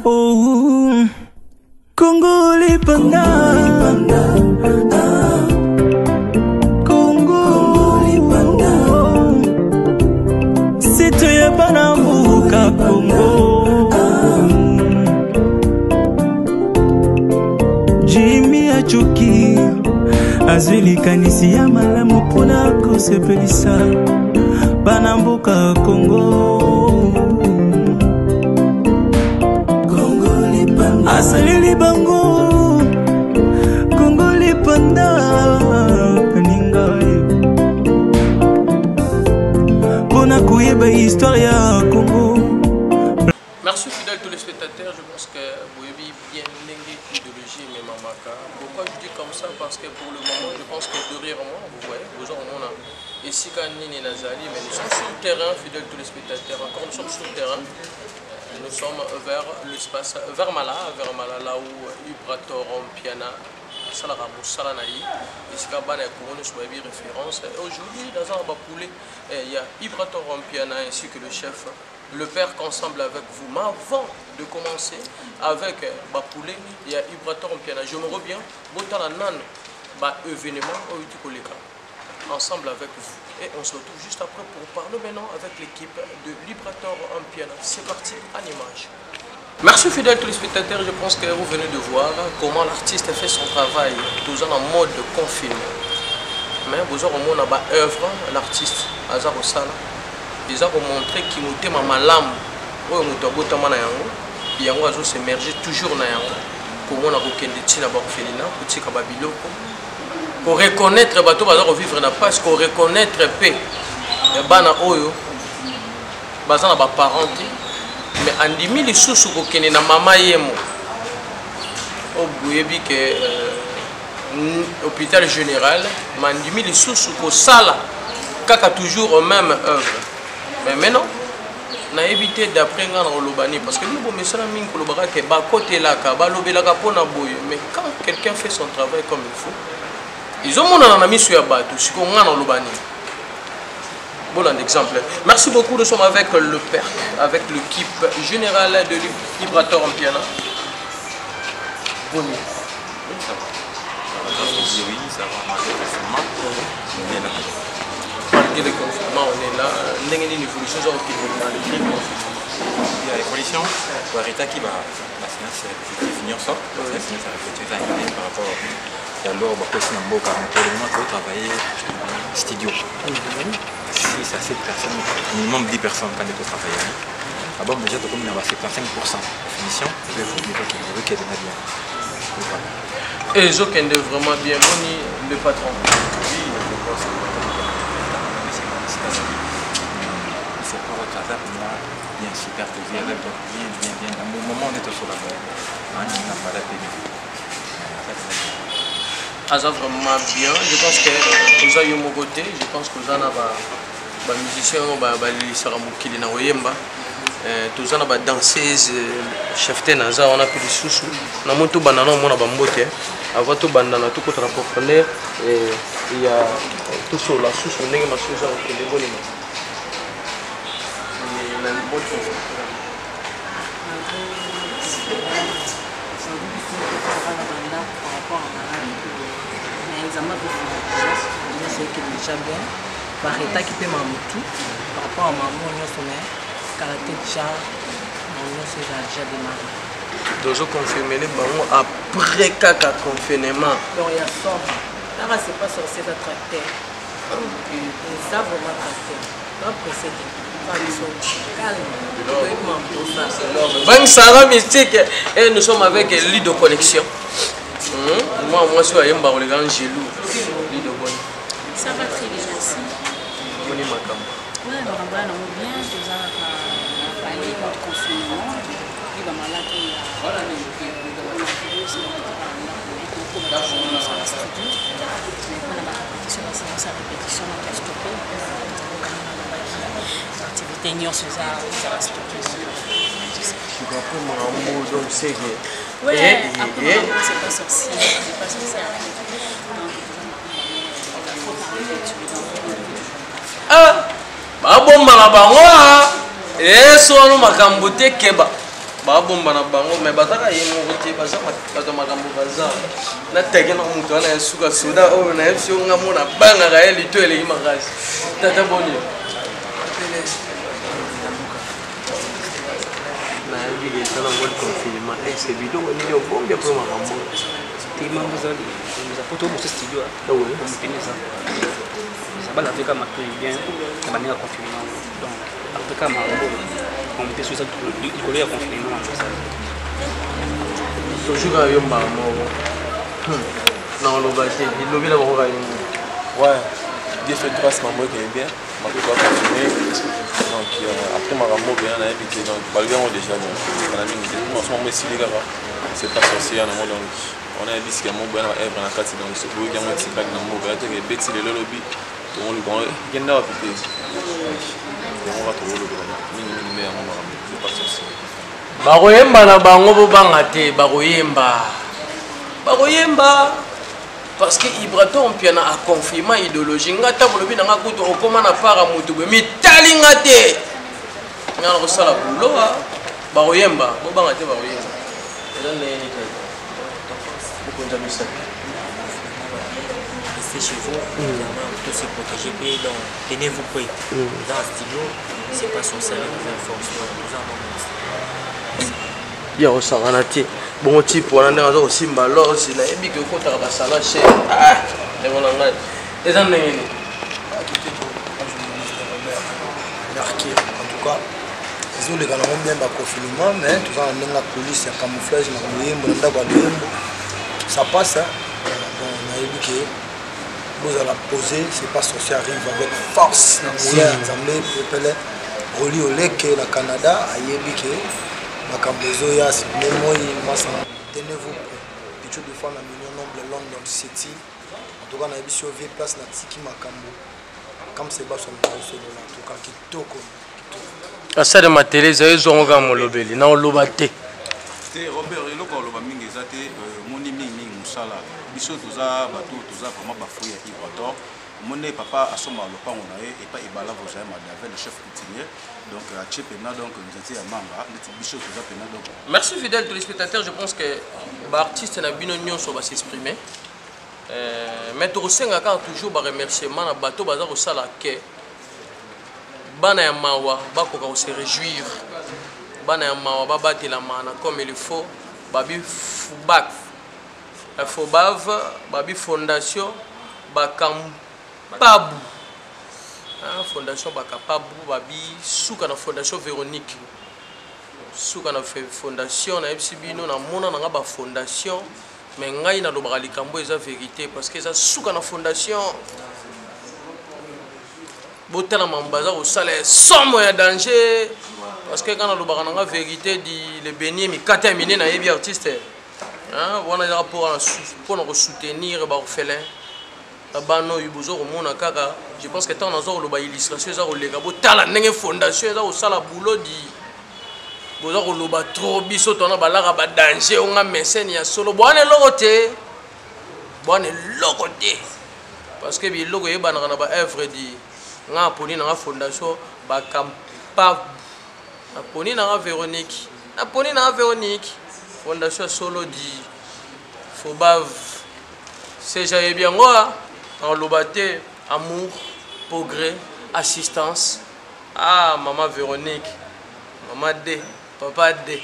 Oh, Congo Lipanda, Congo Lipanda, si tu es pas dans Mouka Congo, Jimmy Achuki, Azuli Kanisi ya malamu pona kosepelisa, Banambuka Congo. Asalili bango Congo Lipanda Paninga Bona kuyeba histoire ya Congo. Merci fidèles téléspectateurs, je pense que vous avez bien l'idéologie mais mamaka. Pourquoi je dis comme ça? Parce que pour le moment, je pense que derrière moi, vous voyez, vous en avez ici Kanini Nazali, mais nous sommes sur le terrain, fidèles téléspectateurs, encore nous sommes sur le terrain. Nous sommes vers l'espace, vers Mala, là où Ibrator Piana, Salara Moussalanaï, ici Kabana Kouroune soit référence. Aujourd'hui, dans un Bapoulé, il y a Ibrator Piana ainsi que le chef, le père qu'ensemble avec vous. Mais avant de commencer avec Bapoulé, il y a Ibrator Piana. Je me reviens, Botala Nan, événement au Utikoleka, ensemble avec vous. Et on se retrouve juste après pour parler maintenant avec l'équipe de Liberator en piano. C'est parti, en image. Merci fidèles téléspectateurs, je pense que vous venez de voir comment l'artiste fait son travail, toujours en mode de confinement. Mais vous aurez au moins œuvre, l'artiste, Azar Osala, ils ont montré qu'il nous ma malam, où nous avons il y a un s'émerger toujours dans pour moi, on a aucun déti là-bas au Félina, petit Kababiloko. Pour reconnaître bateau bazar vivre na parce qu'on reconnaître paix bana oyo bazana ba parenté mais andimi li susu ko kene na mama yemo o buyebi que hôpital général mandimi li susu ko sala kaka toujours au même œuvre mais maintenant na éviter d'après ngana olobani parce que nous bon mesala mingi ko lobaka ke ba côté là ka ba lobelaka pona boye mais quand quelqu'un fait son travail comme il faut. Ils ont mon ami sur Abatou, ce qu'on a dans le bani. Bon, un exemple. Merci beaucoup, nous sommes avec le père, avec l'équipe générale de Liberator en piano. Bonne nuit. Oui, ça va. Oui, ça va. On est là. Malgré le confinement, on est là. Il y a une évolution dans le confinement. Il y a l'évolution. L'arrêt qui va finir ça. Ça réfléchir par rapport alors, on peut travailler en studio. 6 à 7 personnes, minimum 10 personnes quand on travaille. D'abord, déjà, on a 75% de finition. Je veux qu'elle est bien. Et les autres qui est vraiment bien, le patron. Oui, je pense que c'est pas votre hasard, moi, bien supervisé, bien. Dans le moment, on est sur la voie. On n'a pas la télé. Ça vraiment bien, je pense que nous avons mon côté, je pense que nous avons des musiciens qui sont des danseuses, chef on a pris des sous-sous, on a monté banana, on a bamboté, avant tout banana, tout contre la profondeur, et il y a tout sur la sous, on a une chose qui est bonne. Il y a une bonne chose. C'est déjà bien. Par état qui peut m'amoutou, par rapport à maman, on a caractère déjà, on a déjà démarré. Donc, je confirme les mamans après caca confinement. Donc, il y a ça. Là, c'est pas sorcier d'attracter. Ils savent vraiment tracter. Donc, c'est calme. Sarah Mystique, et nous sommes avec l'île de connexion. Moi, je suis un peu gelou. Ça va très bien, merci. Oui, on va bien, nous avons parlé de notre confinement. Il va malade, il y a répétition, on a stoppé. L'activité n'y a pas stoppé. Tu vas prendre un mot donc c'est oui, après, c'est pas sorcier, c'est pas sorcier. Ah, bon, malabango, et son makambote keba. babomba na bango mais bataka ye moko te baza bato makambo baza nateke na moto wana ya suka soda oyo na yebi nga mona bangaka ye lito eleki makasi tata boni nayebi eza nango liconfinement ese biloko nini obonge mpo makambo Tellement vous allez, nous avons tout ce studio, donc on finit ça. Ça va laver comme tout bien, la manière confinement. Donc, en tout cas, on était sur ça, il collait à confinement. toujours à yomba moko non le bâti il lobby là bako kayengo ouais Dieu fait grâce maman qui est bien ma ko continuer donc après ma rambo bien na habité donc balga on déjà donc on a mis en ce moment ici les gars c'est pas sorcier na mo donc on a dit que mon bon œuvre na kati donc c'est pour que moi ti kali na mo ba te ke beti le lobby donc on le grand kenda habité on va trouver le grand mingi mais on va c'est pas sorcier bakoyemba na bango bo banga te bakoyemba parce que Ibraton piana a confirmé idéologie ngata bolobi nanga kuto okoma na para mutu be mitali ngate ngana ko sala bulo bakoyemba bo banga te bakoyemba ezande ni te bokonza misa restez chez vous évidemment tout se protéger puis donc tenez-vous prêts dans le stylo c'est pas son salaire de force nous avons ya osangana te bon type wana ndenge aza kosimba losi nayebi ke okotaka basala cher ndenge na ngai eza ndenge nini marqué en tout cas ezoleka nango bien baconfinement mais toza na ndenge ya police ya camouflage na loyembo na ndako ya loyembo ça passe bon nayebi ke bozala posé c'est pas sorcier arrive avec force na moyen ya nzambe pepele roli oleke na Canada ayebi ke makambo ezoya moi masanga tenez-vous prêts picho de fois na million nombre London City en tout cas na ebiso vie place na tiki makambo comme c'est bas sur le solo en tout cas kitoko asale mateleza ezonga molobeli na oloba te te Robert eloko oloba mingi eza te moni mingi musala biso toza bato toza vraiment bafouille ya Ibraton mon papa a son lopango na ye et pas ibala vous avez avec le chef coutumier donc à Tchepena donc nous étions à Manga biso toza pena donc merci fidèles téléspectateurs je pense que l'artiste na bino nyonso va s'exprimer mais to senga ka toujours ba remerciement na bato baza ko sala ke bana ya mawa bakoka ko se réjouir bana ya mawa ba batela mana comme il faut babi fubak fobav babi fondation bakam Pabu fondation Bakapabu babi suka na fondation Véronique suka na fondation na ebsibino na mona na ba fondation mais ngai na lobaka likambo eza vérité parce que eza suka na fondation botela mambaza ko sala somo ya danger parce que quand na lobaka na vérité di le bénier mi kata mine na yebi artiste wana za pour na soutenir ba orphelin bano yubuzo komona kaka je pense que tant nazo loba illustration za kolega botala ndenge fondation eza osala boulot di boza koloba trop biso tona balaka ba danger onga mécène ya solo bwana loko te parce que biloko yebana na ba œuvre di nga poni na fondation ba campa na poni na Véronique fondation solo di fobav c'est jaye bien moi en lobaté, amour, progrès, assistance. Ah, maman Véronique, maman D, papa D.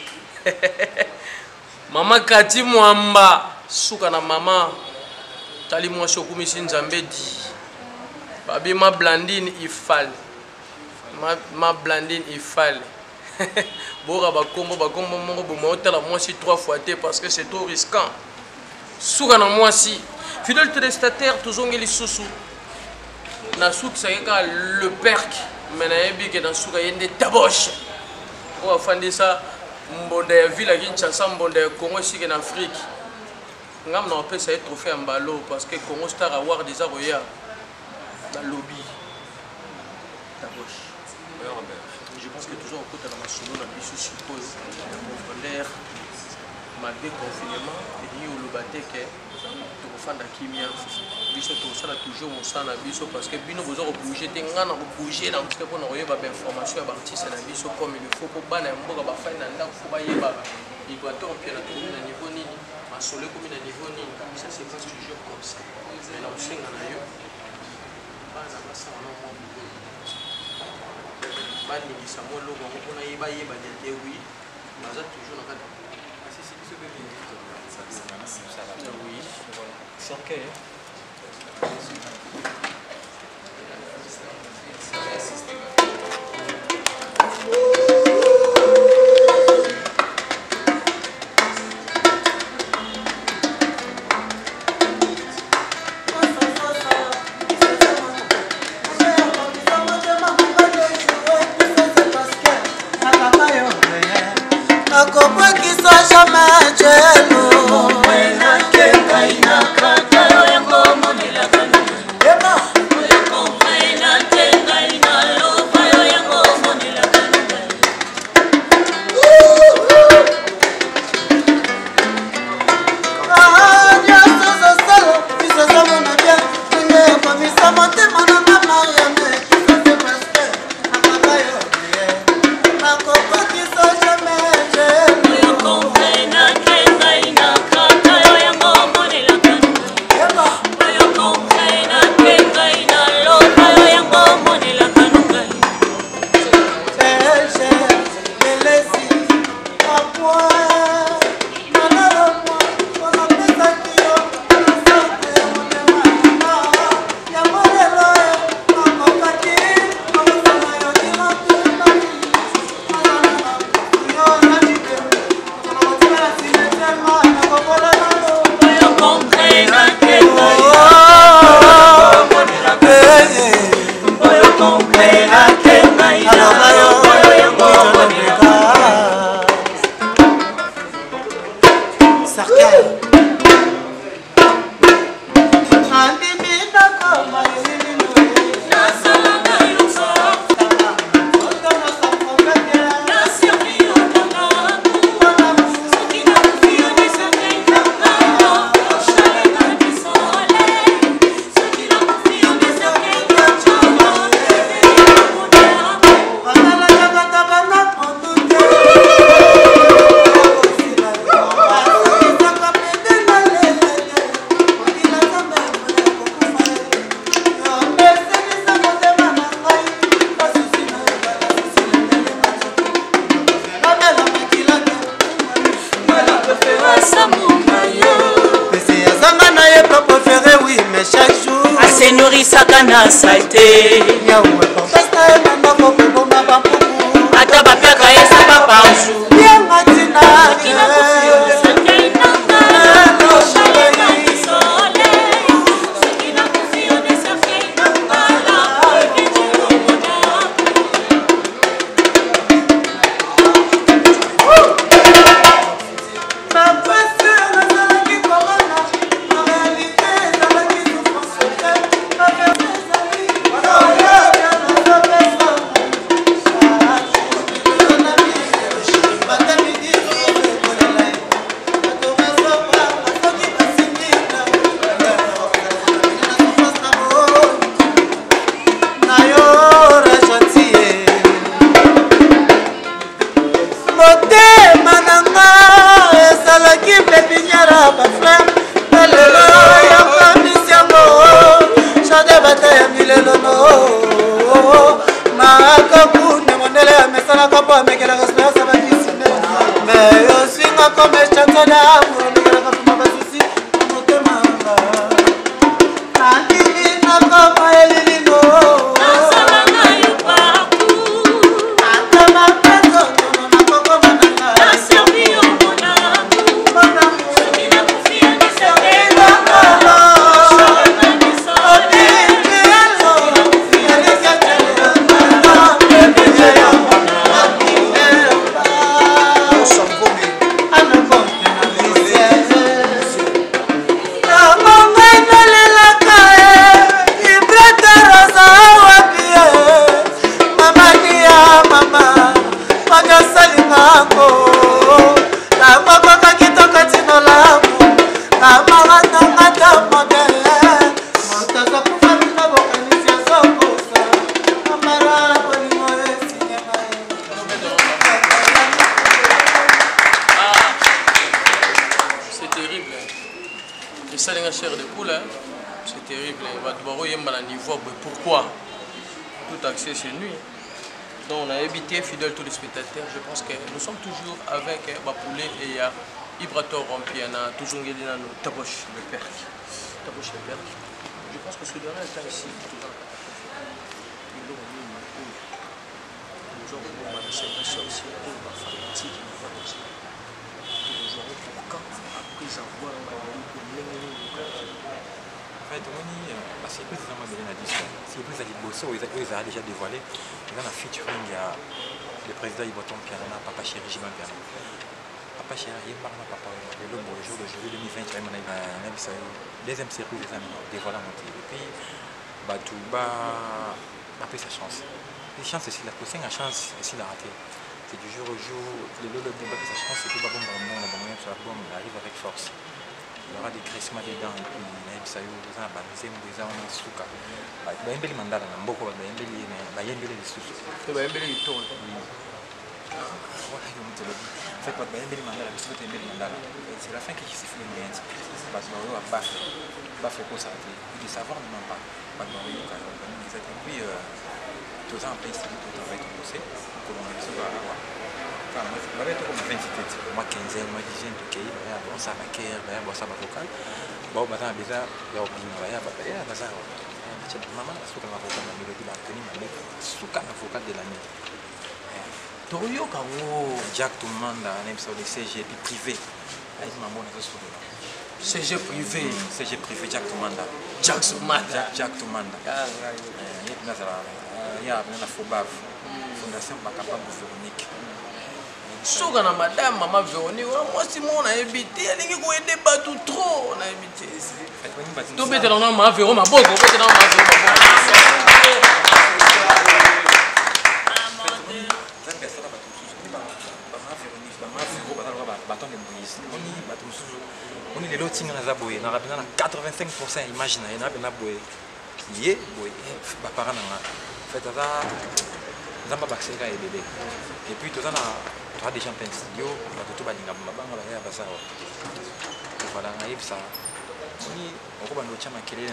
Maman Kati Mwamba, soukana maman. Tali moi chokumi sinzambe di. Babi ma blandine ifal. Ma blandine ifal. Bora bakombo mongo bomo tala moi si 3 fois té parce que c'est trop risquant. Soukana moi si fidèle téléspectateur tozongeli susu na souk sayeka le perk menayebi ke na souka yende taboche o afandi sa mbonda ya ville Kinshasa mbonda ya Congo sike na Afrique ngam na opesa trophée mbalo parce que Congo Star Award des aroya dans lobby taboche je pense que toujours au côté de la masolo na biso suppose la profondeur malgré confinement elingi oloba te ke tokofanda kimia biso tosala toujours mosala na biso parce que bino boza kobouge te nga na kobouge na mosuke mpona koyeba bainformation ya baartiste na biso comme il faut mpo bana ya mboka bafai na ndako fo bayeba équateur mpiana tokomi na niveau nini masolo ekomi na niveau nini ça se passe toujours comme ça mais na kosenga na yo bana basala na mwa balingisa mwa eloko yango mpona yeba te wi baza toujours na kati oui c'est ok na saite ata bapiaka esa bapanju ça les chers de poule, hein. C'est terrible. Pourquoi? Tout accès c'est nuit. Donc on a évité fidèle tous les spectateurs. Je pense que nous sommes toujours avec Bapoulet et il y a Ibrator Rompiana, toujours Guélina, Taboche le Père. Taboche le Père. Je pense que ce dernier temps ici, c'est plus de c'est plus à Liboso, ils ont déjà dévoilé. Dans la featuring, il y a le président Iboton Piana, Papa Chéri Jiman Piana. Papa Chéri, il y a Papa, le jour d'aujourd'hui, 2020, il y a une deuxième série des amis, dévoilé à monter. Et puis, Batouba a pris sa chance. La chance, c'est la possible, la chance, c'est la raté. C'est du jour au jour, le Bouba a pris sa chance, et puis Babon sur l'album, il arrive avec force. Il y aura des crissements dedans et puis il y a des gens qui ont des souka. Il y a des mandats dans le Mboko, il y a des sous. Il y a des tours. En fait, c'est la fin qui se fait le moyen. Parce que on va faire quoi ça? De savoir même pas. Et puis, tous les ans, on paye ce que tu vas bosser. Moi, 27, moi 15, moi 10, ok, bon ça va faire, bon ça va vocal. Bon, maintenant, déjà, il y a oublié, il y a bazar. Maman, ce qu'on va vocal, la mélodie, la tenue, ma mère, ce qu'on va vocal de l'année. Toyo Kango, Jack tout le monde, on aime ça, les CG privé. CG privé. CG privé, Jack tout le monde. Jack tout le monde. Jack tout le monde. Il y a la Fobave, Fondation Bakapa Véronique. Soka na madame maman Véronique, moi si mon a habité, elle est ko aider pas tout trop, on a habité ici. To bete na maman Véronique ma boko, bete na maman Véronique. On est les lots de Zaboé, on a 85% imagine, on a bien boé. Yé, boé, parents en fait ça. Zamba Baxera et bébé. Et puis tout ça, tu as des gens en studio, tu as des gens qui sont voilà, on arrive ça. On va nous dire que les gens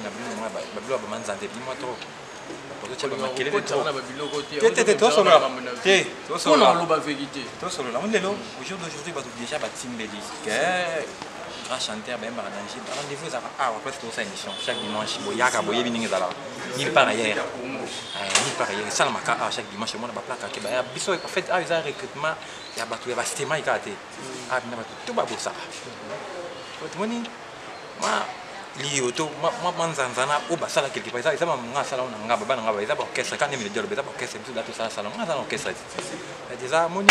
grand chanteur, ben arrangé. Rendez-vous à presque toute émission chaque dimanche. Boyaka boye biningezala. Nulle part ailleurs. Nulle part ailleurs. Ça m'a à chaque dimanche moi na plaque ke ba biso en fait a un recrutement ya batu ya bastement ikate. Ah bina batu tout ba bossa. Moni ma lioto ma manzanzana o basala quelque part ça ma sala on ngaba bana ngaba ça ba orchestre quand même le dialogue ça ba orchestre tout datu ça salon ngaba orchestre. Déjà moni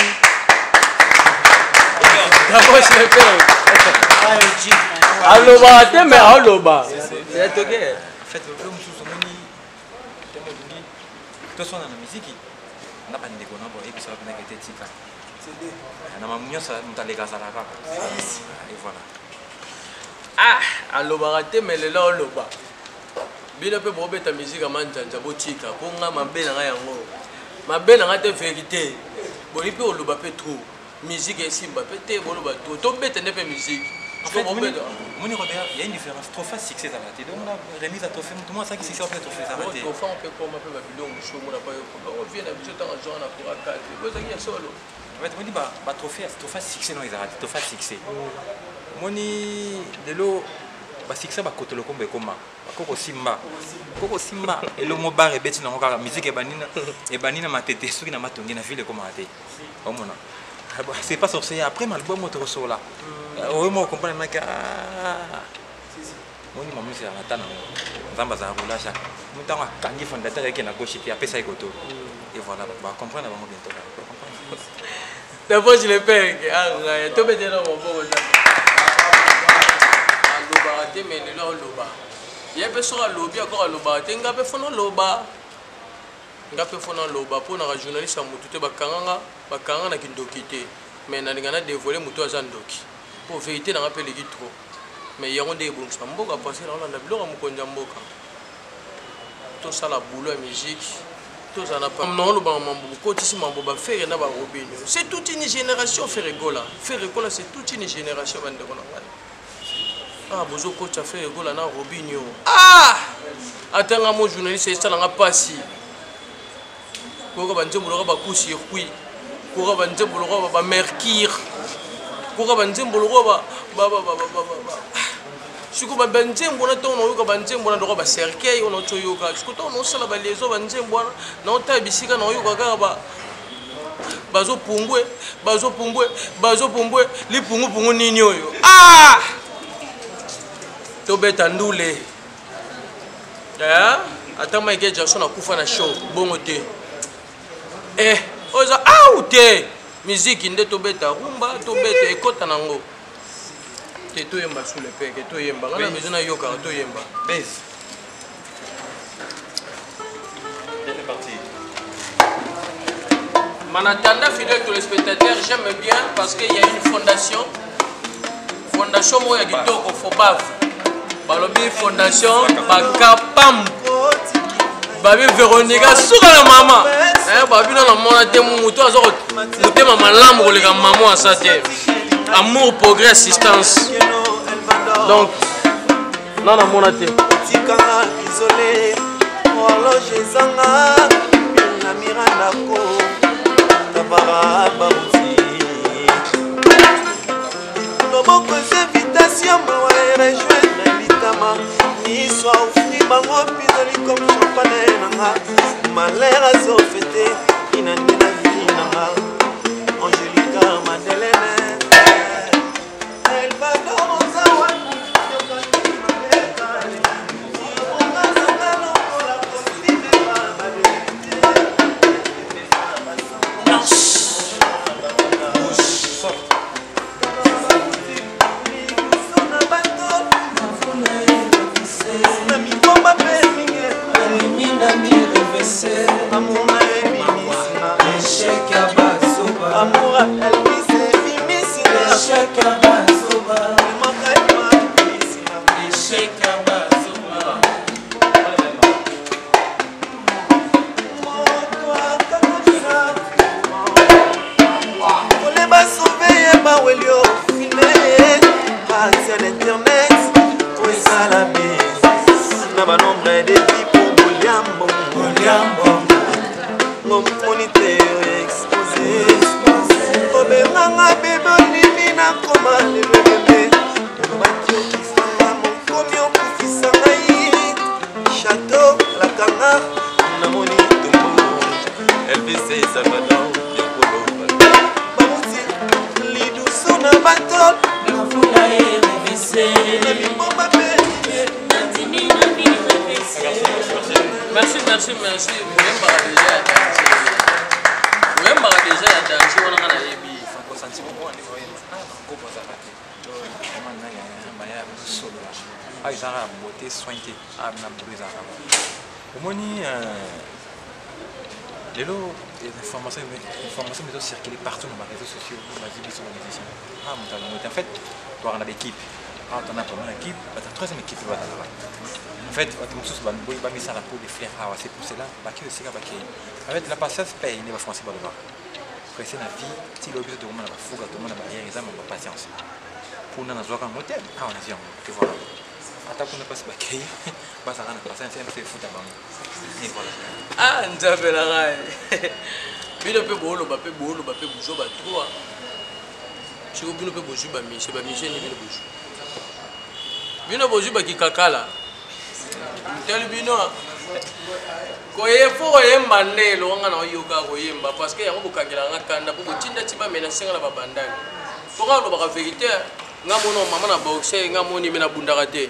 d'abord je le fais. Allo ba mais allo ba. C'est OK. Fait le film sous son moni temo dingi. To sona na musique. Na ba ndeko na bo e bisa na kete tika. Na mamunyo sa mutalega sala kaka. Et voilà. Ah, allo ba mais le là allo ba. Bila pe bo beta musique a manjanja bo tika. Ko nga mabe na yango. Mabe na te vérité. Bo lipe allo ba pe trop. Musique et simba pété bolo bateau to bête n'est pas musique en fait mon il y a une différence trophée succès ça va te donc la remise à trophée tout le monde ça qui c'est trophée ça va te trophée on peut comme un peu babylon show mon pas on vient d'habitude dans un genre pour à 4 vous ça qui est solo en fait mon dit ba trophée succès non ils arrêtent trophée succès moni de l'eau ba succès ba koto le kombe koma koko simba et le mot bar et bête na ngaka musique e banina matete soki na matongi na ville comme ate omona c'est pas sorcier après l'album autre sur là oui moi comprendre que moi ni maman c'est à la tana nzamba za roula chaque mutango kangi fondateur qui na gauche et après ça ikoto et voilà bah comprendre avant bientôt d'abord je le fais ah to bete na mon bon ça loba te mais le loba il y a personne à lobby encore loba te ngape fono loba ngape fono loba pour na journaliste mutu te bakanga na kindoki te mais na ngana dévoiler mutu azandoki pour vérité na rappel qui trop mais yango de bon ça mboka passer na na biloko mukonja mboka to sala boulot et musique to ça n'a pas non le ba mambo ko tisi mambo ba faire na ba robinho c'est toute une génération faire rigola c'est toute une génération bande kona Ah, bozo coach a fait le goal à Robinho. Ah! Attends, mon journaliste, c'est ça, on a passé. Koura banzembo lora ba coup circuit. Koura banzembo lora ba mercure. Koura banzembo lora ba. Siko ba banzembo na to no yoka banzembo na lora ba cercueil on to yoka. Siko to no sala ba lezo banzembo na ota bisika na yoka ka ba. Bazo pungwe li pungu nini oyo. Ah! To beta ndule. Ya, ata Michael Jackson akufa na show bongo te. Oza out musique nde to beta rumba to beta ekota nango. Te to yemba sous le peke to yemba. Ngana besoin na yoka to yemba. Baisse. C'est parti. Manatanda fidèle téléspectateurs, j'aime bien parce qu'il y a une fondation. Fondation Moya Gitoko Fobav. Balobi fondation Bakapam. Babi Véronica Souka la maman. Babi dans la monnaie mouto azoro mutema malamu koleka maman à sa terre. Amour, progrès, assistance. Donc non la monnaie. Tikanga isolé. Horloge zanga. Na miranda ko. Tabara babuti. Loboko invitation moi rejoindre litama. Ni soit offri bango pisoli comme champagne nanga. Malheur a so fêté inande la vie nanga. Angelica Madeleine. Elle va dans zawa. Informations circulent partout dans les réseaux sociaux, dans les émissions de musiciens. En fait, tu as une équipe. Tu as une première équipe, tu as une troisième équipe. En fait, tu as mis ça la peau des fleurs. C'est pour cela que la patience paye les Français. C'est la vie, si l'objet de la fougue, tout le monde a la patience. Pour nous, on a un motel. Tu vois. Attends qu'on ne passe pas qu'il va s'en rendre patience, c'est fou d'abord. Ah, nous avons la raille. Bino pe bolo ba pe bujo ba trois. Chiko bino pe boju ba mi, c'est ba mi ni bino boju. Bino boju ba ki kakala. Tel bino. Ko ye fo ye mandelo nga na yoga ko yemba parce que yango bokangela nga kanda po botinda tiba mena senga la babandani. To ka lo ba vérité nga mono mama na boxe nga moni mena bundaka te.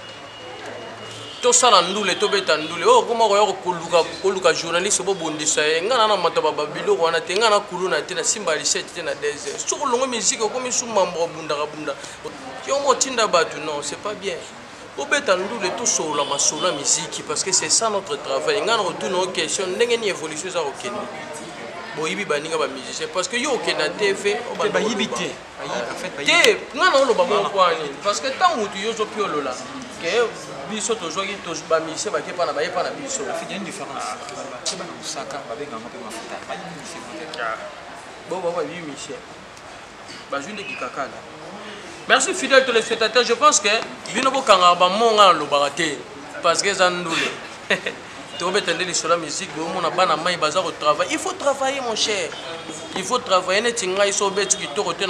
To sala ndule to beta ndule o kuma ko koluka journaliste bo bondisa nga na mata baba biloko wana te nga na kuluna te na simba lisete te na desert soko longo musique ko mi suma mbo bunda yo mo tinda batu non c'est pas bien o beta ndule to sola masola musique parce que c'est ça notre travail nga na retourne aux questions ndenge ni évolution za okende bo yibi baninga ba musicien parce que yo okenda TV o ba yibité en fait te nga na lo ba mo kwani parce que tant mutu yo zo piolola que biso tozoki tobamise bake pana baye pana biso il y a une différence c'est pas Osaka babenga ngo pe mafuta ba yimise bon ba oui Michel ba june ki kakala Merci fidèles téléspectateurs. Je pense que Binobo Kangaba Monga Lobarate parce que Zandoule. Tu vas mettre sur la musique, il faut travailler mon cher. Il faut travailler. Il faut travailler.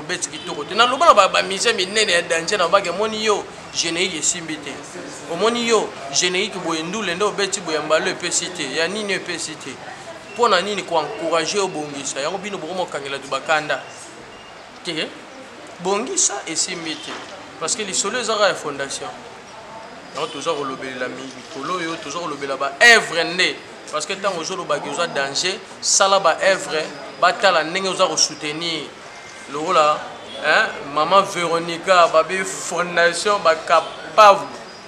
Parce que les soleils ont une fondation. Toujours le la mikolo yo toujours le ba œuvre né parce que tant aujourd'hui ba ki danger sala ba œuvre ba tala ndenge oza soutenir le là hein maman Véronica babi fondation ba capable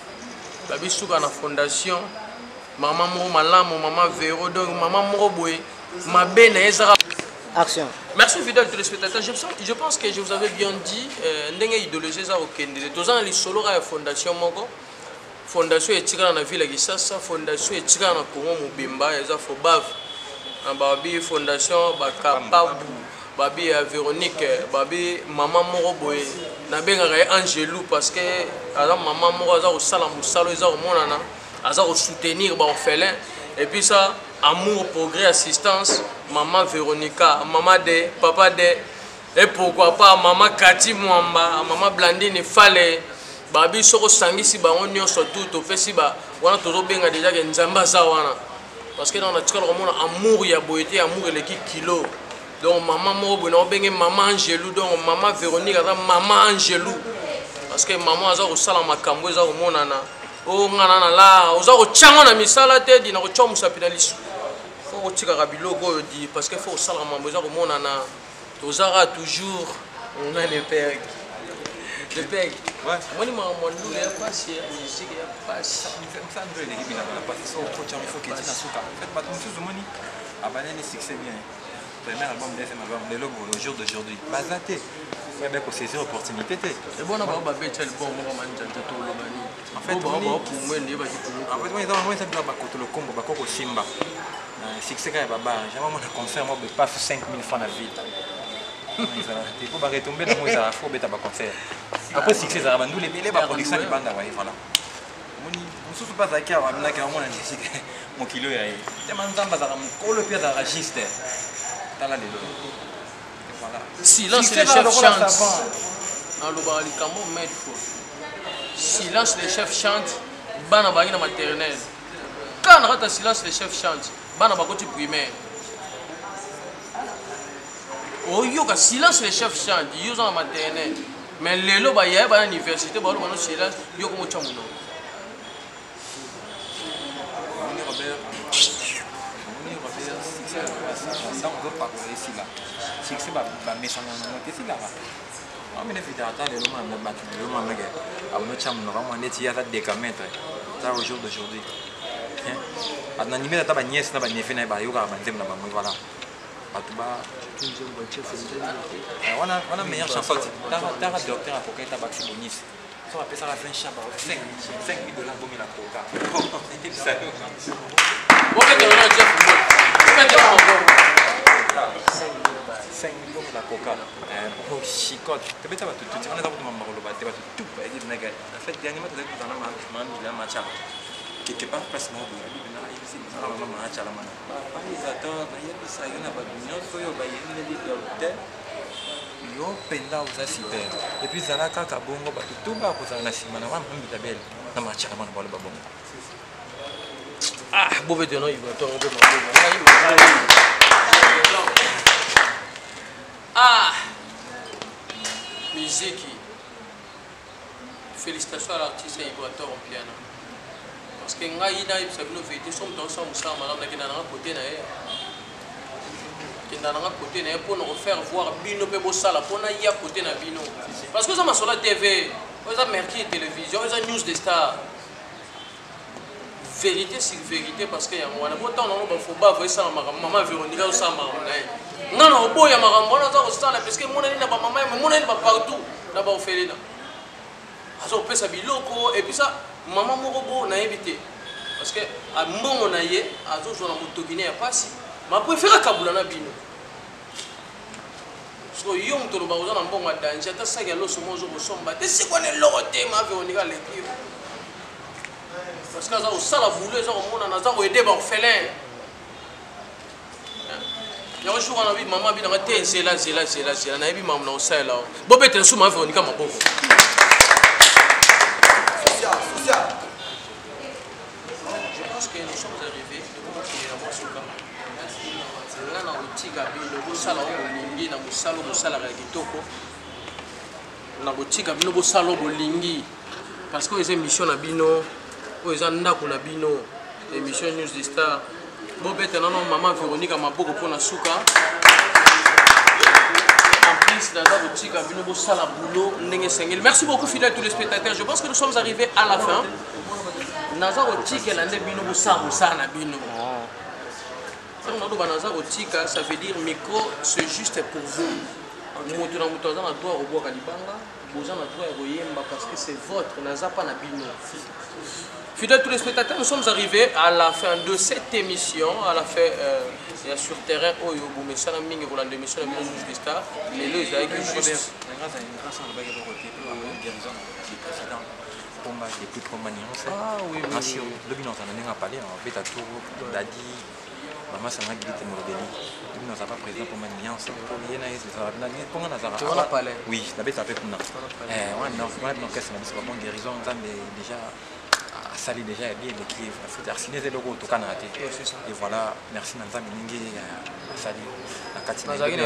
babi suka na fondation maman mo malamu maman Véro donc maman mo boye mabe na ezara action. Merci fidèles téléspectateurs. Je pense que je vous avais bien dit ndenge idéologie za okende tozana li solo ra fondation moko fondation etikala na ville ya Kisasa, fondation etikala na Congo Mobimba, eza Fobav. Babi fondation bakapabu, babi ya Véronique, babi maman moko boye. Na bengaka ya Angelou parce que aza maman moko aza kosala musalo eza komonana, aza soutenir ba orphelin et puis ça amour, progrès, assistance, maman Véronica, maman de, papa de et pourquoi pas maman Kati Mwamba, maman Blandine Fale. Babi soko sangisi ba onyo surtout to fesiba wana tozo benga déjà que nzamba za wana parce que dans la tikala komona amour ya boyete amour eleki kilo donc maman mo bona benge maman Angelou donc maman Véronique aza maman Angelou parce que maman aza ko sala makambo eza ko monana o ngana na la oza ko tshanga na misala te di na ko tshomsa penalisu faut ko tika biloko di parce que faut sala mambo eza ko monana tozara toujours on a les pères. Le peg. Ouais. Moi, je suis pas si musique, il n'y a pas si. Ça ne veut pas dire que il faut que tu aies un souka. En fait, abandonner succès bien. Premier album, deuxième album, le jour d'aujourd'hui. Bazaté. Ouais, ben pour saisir l'opportunité. C'est bon, on va battre le bon moment de tout le monde. En fait, on va pour moi, on va le combo, on va Simba. Succès quand il va bas. Jamais on a concert, moi, pas 5 000 francs la ville. Il faut retomber dans les affaires, il faut concert. Après, si c'est ça, nous les belles production de bande, voilà. Nous sommes pas d'accord avec mon kilo. Silence, les chefs chantent. Silence, les chefs chantent. Bana bagina maternelle. Quand on a silence, les chefs chantent. Bana bagoti primaire. Oh yo ka silence les chefs chantent, yo sont en maternelle. Mais les lots ba ya ba université ba lo mano silence yo ko mo chamuno. Moni Robert ça on veut pas ici là. C'est ba méchant na que c'est là. On me fait attendre le moment me battre le moment mega. A no chamuno vraiment neti ya ta décamètre. Ça au jour d'aujourd'hui. Hein? Adnanimé ta ba nièce na ba nefe na ba yo ka ba nzem na ba mo voilà. Batuba on a meilleure chanson. T'as docteur à Poké, t'as Baxi Bonis. On appelle ça la fin chaba. 5 000 $ pour la coca. On fait de l'honneur Jeff Mout. On fait de l'honneur 5 000 $ pour la coca. Pour chicote. Tu peux pas tout. On est dans le moment où on va tout. En fait, dernièrement, tu as dit que tu as un match. Quelque part, parce que yo penda uza super et puis zala kaka bongo ba tout ba ko zala sima na wa mbita belle na match na bana ba bongo ah bové de no il va tomber ah musique félicitations à l'artiste Ibrator en piano. Parce que nous avons fait sommes dans son moussa, madame, qui n'a côté pour nous faire voir Bino Pebosala, pour nous y à côté de Bino. Parce que ça m'a sur la TV, ça mercredi télévision, ça news des stars. Vérité c'est vérité parce que moi, autant on faut pas voir ça maman Véronica ou ça maman. Non, boy, maman, on a ça parce que mon ami n'a pas maman, mon ami pas partout, n'a pas fait là. Alors on peut s'habiller loco et puis ça. Maman Morobo n'a évité parce que à mon naïe à zo na moto Guinée ya pasi ma préfère Kabula na bino parce que yo moto loba oza na mbongo ya danger ata saki ya loso mo ozokosomba te sikwana eloko te ma Véronika aleki parce que aza kosala boulot eza komonana aza koede baorphelin yango jour wana bi mama binanga te zela nayebi mamu na kosalela bobetela so ma Véronika maboko je pense que nous sommes arrivés là na kotika bino bosala bolingi na mosala mosalaka ya kitoko na kotika bino bosala bolingi parce que eza émission na bino oyo eza ndako na bino émission News du Star bobeta nano mama Véronika maboko mpona suka en plus naza kotika bino bosala boulot ndenge esengeli. Merci beaucoup fidèles tous les spectateurs, je pense que nous sommes arrivés à la fin. Naza kotikela nde bino bosala mosala na bino. Ça veut dire micro, c'est juste pour vous. Parce que c'est votre, fidèles tous les spectateurs, nous sommes arrivés à la fin de cette émission, à la fin sur terrain où il y a une émission de News du Star. Mais là, il y a juste des plus promanence. Ah oui, oui. Le bilan, on a parlé, en fait, à tout, maman ça m'a dit que tu n'as pas présent pour ma nuance. Oui, la bête a fait pour nous. Non, qu'est-ce que c'est bon guérison, déjà sali déjà bien qui faut arsiné le logo au Canada. Et voilà, merci Nanza Miningi sali la Katina.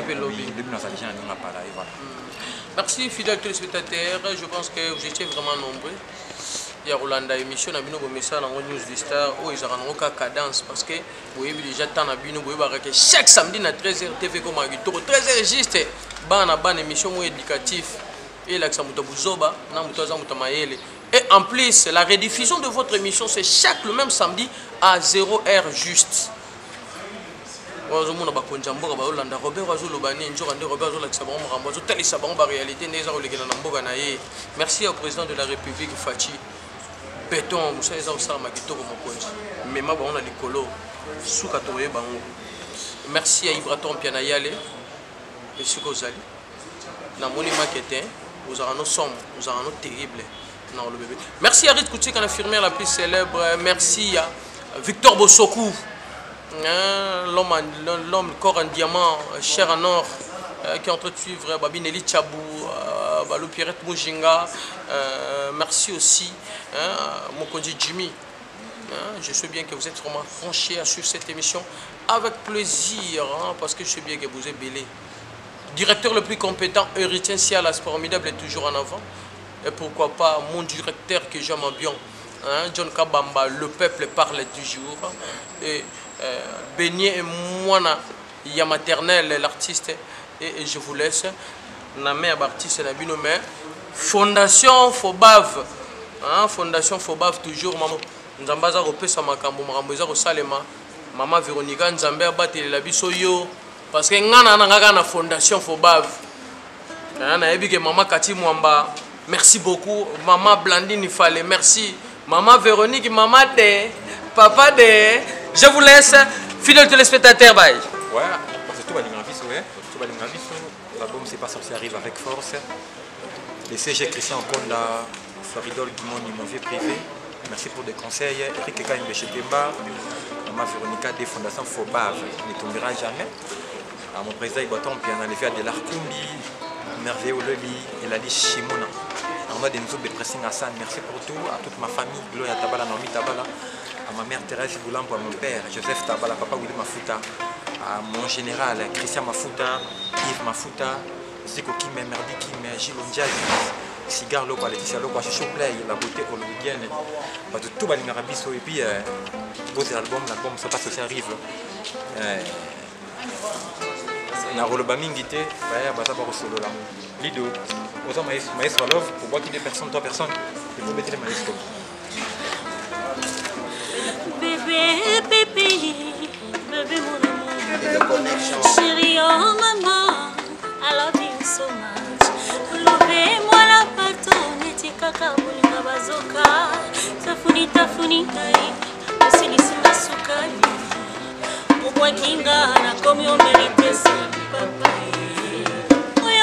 Merci fidèles téléspectateurs, je pense que vous étiez vraiment nombreux. Il y a Rolanda émission na bino komesa na News du Star où ils auront ka cadence parce que vous avez déjà tant na bino vous que chaque samedi na 13h TV comme agitoro 13h juste bana émission éducatif et la Xamuta Buzoba na Mutaza Mutamayele et en plus la rediffusion de votre émission c'est chaque le même samedi à 0h juste. Ozomona bakonjamboka ba Rolanda Robert Azolobani njora nde Robert Azolakisa bango makambo azotalisa bango ba réalité ndeza kolekela na mboka na ye. Merci au président de la République Fachi béton musa eza osala makitoko mokonzi mema bango na likolo suka toye bango. Merci à Ibraton Piana Yale et siko ozali na moni marketing vous aurez nos sommes vous aurez nos terribles dans le bébé. Merci à Rit Koutik l'infirmière la plus célèbre. Merci à Victor Bosokou l'homme corps en diamant cher en or qui est en train de suivre Babineli Tchabou Balou Pierrette Moujinga. Merci aussi Mokonji Jimmy. Je sais bien que vous êtes vraiment branchés à suivre cette émission avec plaisir parce que je sais bien que vous êtes belé. Directeur le plus compétent, Héritier Sialas formidable est toujours en avant. Et pourquoi pas mon directeur que j'aime bien, John Kabamba, le peuple parle toujours. Et Beignet et Moana, il y a maternelle, l'artiste. Et je vous laisse. Namé artiste Nabino mais Fondation Fobav. Fondation Fobav toujours maman. Nzambaza repesa makambo makambo ko salema. Maman Véronika Nzambe abateli la biso yo parce que ngana ngaka na Fondation Fobav. Na yebi que maman Kati Mwamba. Merci beaucoup maman Blandine Fallait. Merci maman Véronique, maman de papa de. Je vous laisse fidèles téléspectateurs bye. Ouais, c'est tout l'album C'est pas sorcier arrive avec force. Les CG Christian Konda, Faridol Guimoni, mon vieux privé. Merci pour des conseils. Eric Ekaïm Bechetemba, Maman Véronika des fondations Fobav. Ne tombera jamais. À mon président Ibaton, puis on a levé à de l'Arkumbi, Merveilleux Leli, et la liste Shimona. On a des nouveaux de pressing Hassan. Merci pour tout. À toute ma famille, Gloria Tabala, Naomi Tabala. À ma mère Thérèse Boulampo, à mon père Joseph Tabala, papa Willy Mafuta. À mon général Christian Mafuta, Yves Mafuta, Ziko Kim, Merdi Kim, Gilles Ondiaï, Cigar Loco, Laetitia Loco, Chicho Play, la beauté hollywoodienne, tout va l'Arabiso et puis beaux albums, l'album ça passe aussi arrive. Na roloba mingité, baya bata ba solo là. Lido, aux hommes maestro love pour voir qu'il y a personne, toi personne, il faut mettre les maestros. Bébé, bébé, bébé mon amour, chérie, oh maman, I love you so much. Love-moi la paton, etikaka mulinga bazoka, tafuni tafuni kai, osilisinga sukali, mukwa kinga na komi o merite si papa.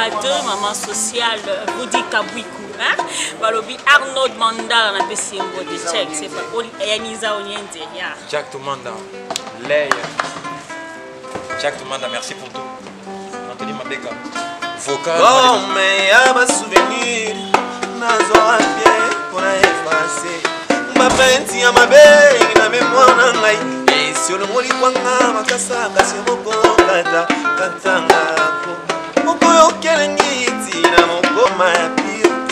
2, maman sociale, Budi Kabwiku. Balobi Arnaud Mandala na pesimbo de check, c'est pas Yanisa Oniente. Jack Tumanda, Leia. Jack Tumanda, merci pour tout. Anthony Mabeka, vocal. Oh, mais y'a ma souvenir, nazo bien pour la effacer. Ma penti à ma belle, na mémoire n'angai. Et sur le moli kwanga, ma kasa, kasi moko kata, katanga ko. Moko yo kelengiti na moko mayapi.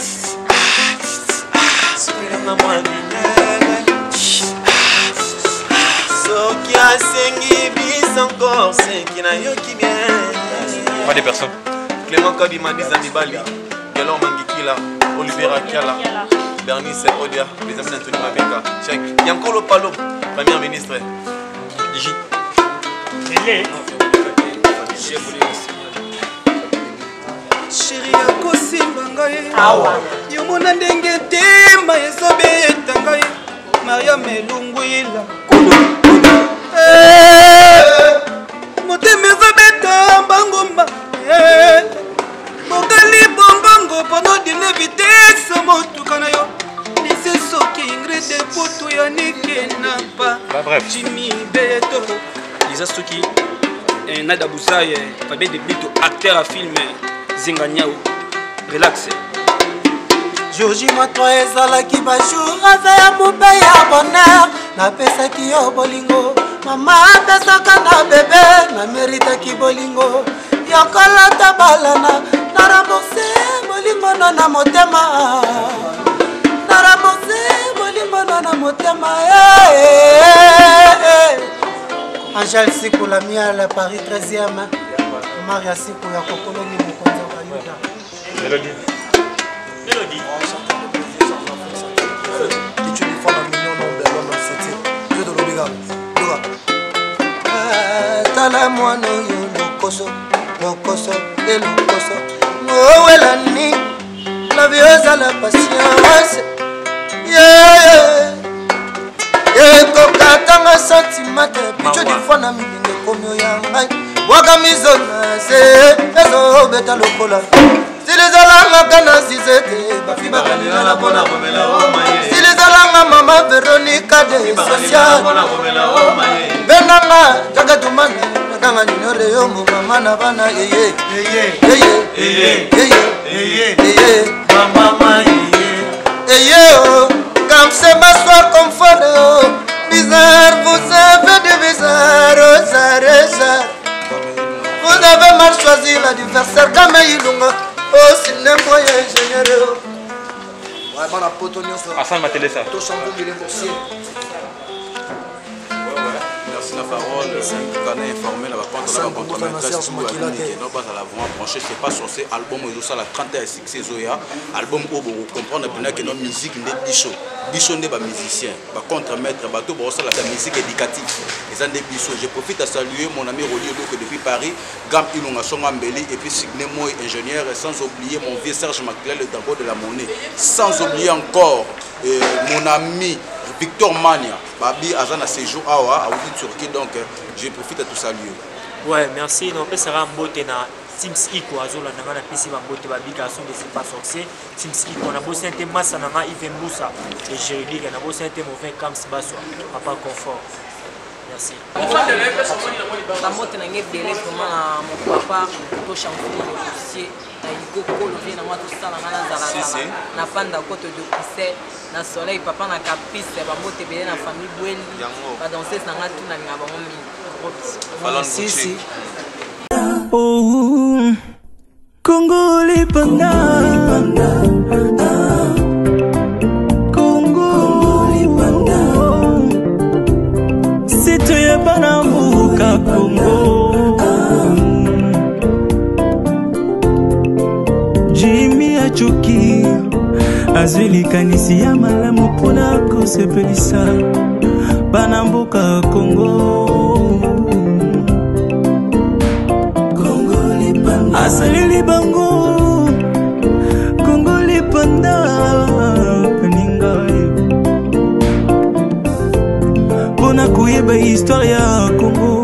Spira na mwa binele. So qui a sengi bis encore, c'est qui n'a yo qui bien. Pas des personnes. Clément Kabima Dizanibali, Galon Mangikila, Olivier Akiala, Bernice Odia, les amis d'Anthony Mabeka, Check, Yankolo Palo, Premier ministre. Digi. Chérie akosimba ngai yomona ndenge tema ezobeta ngai Maria Melungwila motema ezobeta mbangomba mokali bongongo pendant dine vitesse motuka na yo lise soki ingrede poto ya nikenapa Jimmy Betoko Lisa Soki Nada Boussaye Fabien Debito acteur à film Zinga Niao relax Georgie Matwa ezalaki bajour ave ya mobe ya bonheur napesaki yo bolingo mama apesaka na bebe nameritaki bolingo yokolata balana naramose bolingo na motema naramose bolingo na motema Angèle Sikou la miale Paris 13e Maria Sikou ya kokoloni mokonzi wa Yuda Mélodie. Mélodie. Tu défends un million d'hommes de l'homme accepté. Dieu de l'obliga. Tala mwana yo lokoso et lokoso. Noelani, la vieuse à la patience. Kokatanga sentimate, picho difana milinge komyo yangai. Waka mizona se, ezo beta lokola. Si les alanga kana zizete, bafi bakalila la bona komela o maye. Si les alanga mama Veronica de social. Benanga jaga tumane, kanga nyore yo mama na bana yeye. Yeye. Mama yeye. Comme c'est ma soirée comme fort, bizarre, vous avez des bizarres, vous avez mal choisi l'adversaire, comme Ilunga, oh, c'est n'importe ingénieur. Ouais, bon, la pote, on y est. Hassan Matelesa. Merci la parole. On a informé la contre-maîtresse qui nous a dit que nous allons brancher, c'est pas censé album et tout ça, la 31 succès Zoya, album où vous comprenez bien que notre musique n'est pas bichot. Bichot n'est pas musicien, pas contre-maître, bateau, bon, ça la musique éducative. Et ça n'est bichot. Je profite à saluer mon ami Rolio que depuis Paris, Gam Ilunga Songambeli et puis Signé Moy ingénieur, et sans oublier mon vieux Serge Maclel, le tambour de la monnaie. Sans oublier encore mon ami Victor Mania, Babi Azana séjour à Turquie, donc je profite à tout saluer. Ouais, merci. Donc, ça sera un beau ténor. Teams Iko, Azola, Nanga, Pissi, Bambote, Babi, Garçon de C'est pas sorcier. Teams Iko, on a bossé un thème Massa, Nanga, Yves Mboussa, et Jéridic, on a bossé un thème au 20 Kams Basso, Papa Confort. Merci. Bamote nange belé vraiment mon papa to champion dossier na ikoko le vient na moi tout ça na ngana na panda côté de Poussé na soleil papa na caprice bamote belé na famille Bweli ba danser na ngatu na ngaba momi si si oh Congo les panda Banambuka Congo Jimmy Achuki Azwili kanisi ya malamu pona kosepelisa Banambuka Congo Congo lipanda Asalili bango Congo lipanda Peninga Pona kuyeba histoire ya Congo